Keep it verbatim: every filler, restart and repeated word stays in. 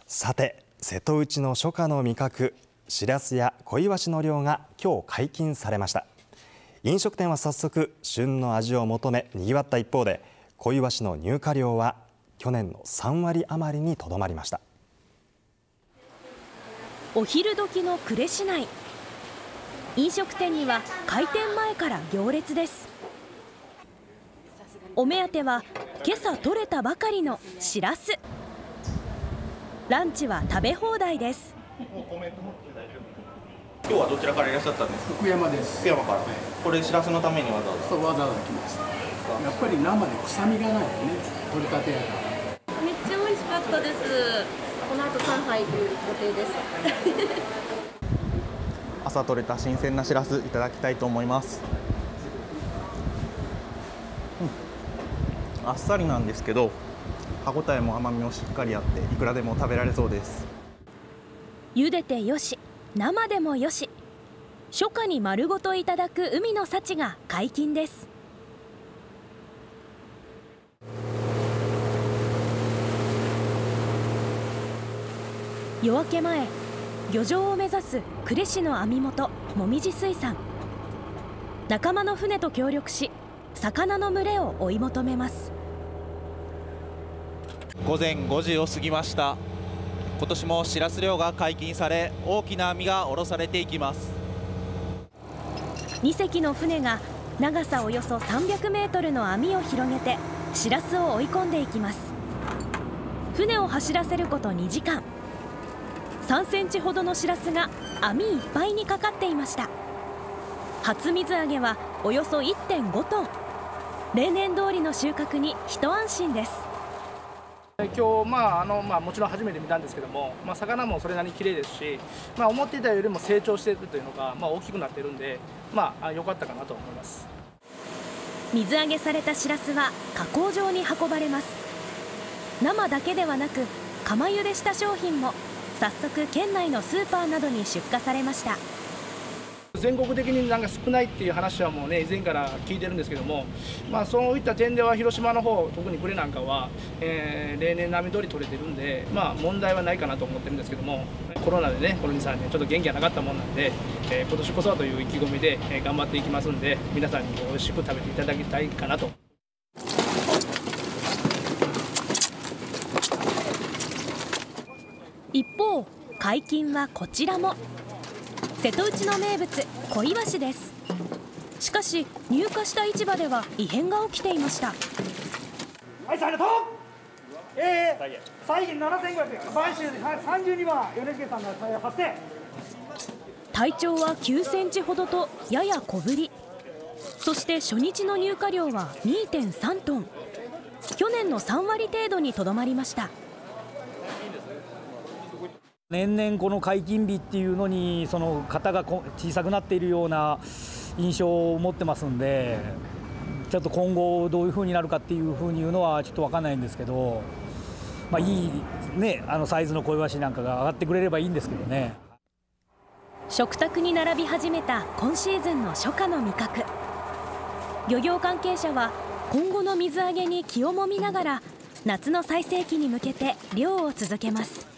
さて、瀬戸内の初夏の味覚、しらすや小イワシの漁が今日解禁されました。飲食店は早速旬の味を求めにぎわった一方で、小イワシの入荷量は去年のさんわり余りにとどまりました。 お昼時の呉市内、飲食店には開店前から行列です。お目当ては今朝取れたばかりのしらす。ランチは食べ放題です。 今日はどちらからいらっしゃったんですか？ 福山です。 福山から。はい、これしらすのためにわざわざ。 そう、わざわざ来ました。やっぱり生で臭みがないよね。取れたてやから。 めっちゃ美味しかったです。この後さんはいという予定です。 朝取れた新鮮なしらすいただきたいと思います。うん、あっさりなんですけど、歯ごたえも甘みもしっかりあっていくらでも食べられそうです。 茹でてよし、生でもよし、初夏に丸ごといただく海の幸が解禁です。夜明け前、漁場を目指す呉市の網元もみじ水産。仲間の船と協力し、魚の群れを追い求めます。 午前ごじを過ぎました。今年もしらす漁が解禁され、大きな網が下ろされていきます。 にせきの船が長さおよそさんびゃくメートルの網を広げてしらすを追い込んでいきます。船を走らせることにじかん。さんセンチほどのしらすが網いっぱいにかかっていました。初水揚げはおよそ いってんごトン。例年通りの収穫に一安心です。 今日、まああのまあ、もちろん初めて見たんですけども、まあ、魚もそれなりに綺麗ですし、まあ、思っていたよりも成長しているというのが、まあ、大きくなっているんで、まあ、良かったかなと思います。 水揚げされたしらすは加工場に運ばれます。生だけではなく釜茹でした商品も早速県内のスーパーなどに出荷されました。 全国的になんか少ないっていう話はもうね、以前から聞いてるんですけども、まあ、そういった点では広島の方、特に呉なんかは、えー、例年並み通り取れてるんで、まあ、問題はないかなと思ってるんですけども、コロナでね、このに、さんねんちょっと元気がなかったもんなんで、えー、今年こそはという意気込みで、えー、頑張っていきますんで、皆さんに美味しく食べていただきたいかなと。 一方、解禁はこちらも瀬戸内の名物小イワシです。しかし入荷した市場では異変が起きていました。 はい、ありがとう。えー、債券ななせんごひゃくえん、買収でさんじゅうにばん、米助さんが発生。 体長はきゅうセンチほどとやや小ぶり。そして初日の入荷量は にてんさんトン。去年のさんわり程度にとどまりました。 年々この解禁日っていうのにその型が小さくなっているような印象を持ってますんで、ちょっと今後どういう風になるかっていう風に言うのはちょっと分かんないんですけど、まあ、いいね、あのサイズの小イワシなんかが上がってくれればいいんですけどね。 食卓に並び始めた今シーズンの初夏の味覚。漁業関係者は今後の水揚げに気をもみながら夏の最盛期に向けて漁を続けます。